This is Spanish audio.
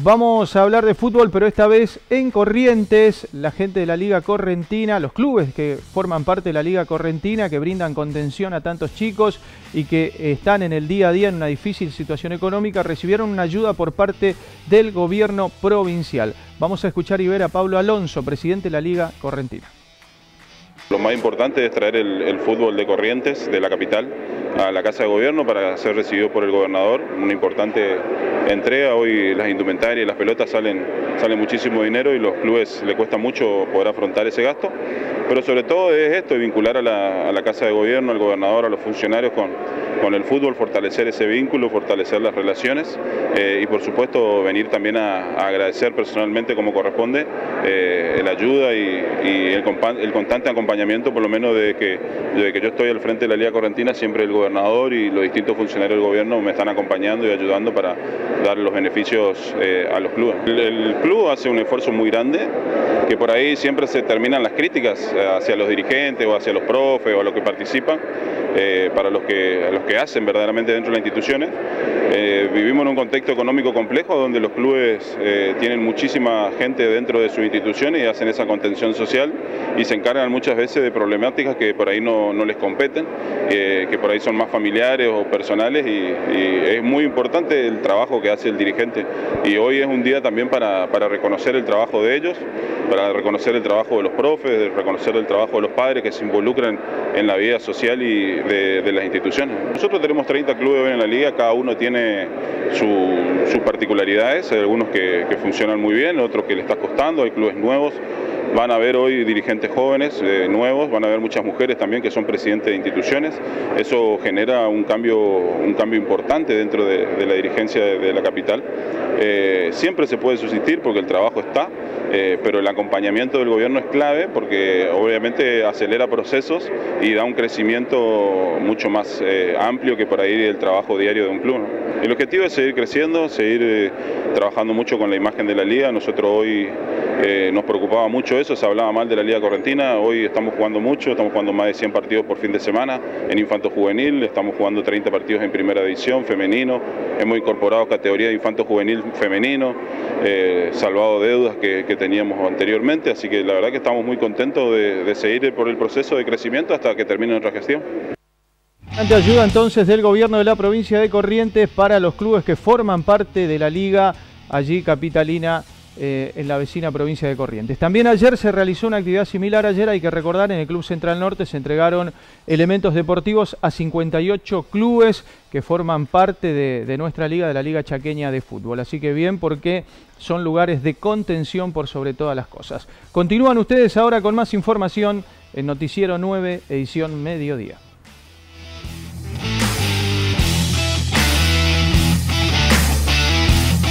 Vamos a hablar de fútbol, pero esta vez en Corrientes. La gente de la Liga Correntina, los clubes que forman parte de la Liga Correntina, que brindan contención a tantos chicos y que están en el día a día en una difícil situación económica, recibieron una ayuda por parte del gobierno provincial. Vamos a escuchar y ver a Pablo Alonso, presidente de la Liga Correntina. Lo más importante es traer el fútbol de Corrientes, de la capital, a la Casa de Gobierno para ser recibido por el gobernador. Una importante entrega. Hoy las indumentarias y las pelotas salen muchísimo dinero y los clubes le cuesta mucho poder afrontar ese gasto. Pero sobre todo es esto, vincular a la Casa de Gobierno, al gobernador, a los funcionarios con el fútbol, fortalecer ese vínculo, fortalecer las relaciones y por supuesto venir también a agradecer personalmente como corresponde la ayuda y el constante acompañamiento, por lo menos desde que yo estoy al frente de la Liga Correntina. Siempre el gobernador y los distintos funcionarios del gobierno me están acompañando y ayudando para dar los beneficios a los clubes. El club hace un esfuerzo muy grande, que por ahí siempre se terminan las críticas hacia los dirigentes o hacia los profes o a los que participan, para los que hacen verdaderamente dentro de las instituciones. Vivimos en un contexto económico complejo donde los clubes tienen muchísima gente dentro de sus instituciones y hacen esa contención social y se encargan muchas veces de problemáticas que por ahí no les competen, que por ahí son más familiares o personales y es muy importante el trabajo que hace el dirigente. Y hoy es un día también para reconocer el trabajo de ellos, para reconocer el trabajo de los profes, reconocer el trabajo de los padres que se involucran en la vida social y de las instituciones. Nosotros tenemos 30 clubes hoy en la liga, cada uno tiene sus particularidades, hay algunos que funcionan muy bien, otros que le está costando, hay clubes nuevos. Van a haber hoy dirigentes jóvenes, nuevos, van a haber muchas mujeres también que son presidentes de instituciones. Eso genera un cambio importante dentro de la dirigencia de la capital. Siempre se puede subsistir porque el trabajo está, pero el acompañamiento del gobierno es clave porque obviamente acelera procesos y da un crecimiento mucho más amplio que por ahí el trabajo diario de un club, ¿no? El objetivo es seguir creciendo, seguir trabajando mucho con la imagen de la liga. Nosotros hoy nos preocupaba mucho eso, se hablaba mal de la Liga Correntina. Hoy estamos jugando mucho, estamos jugando más de 100 partidos por fin de semana en infanto juvenil, estamos jugando 30 partidos en primera división femenino, hemos incorporado categoría de infanto juvenil femenino, salvado deudas que teníamos anteriormente, así que la verdad que estamos muy contentos de seguir por el proceso de crecimiento hasta que termine nuestra gestión. Ayuda entonces del gobierno de la provincia de Corrientes para los clubes que forman parte de la liga allí capitalina, en la vecina provincia de Corrientes. También ayer se realizó una actividad similar. Ayer, hay que recordar, en el Club Central Norte se entregaron elementos deportivos a 58 clubes que forman parte de nuestra liga, de la Liga Chaqueña de Fútbol. Así que bien, porque son lugares de contención por sobre todas las cosas. Continúan ustedes ahora con más información en Noticiero 9, edición mediodía.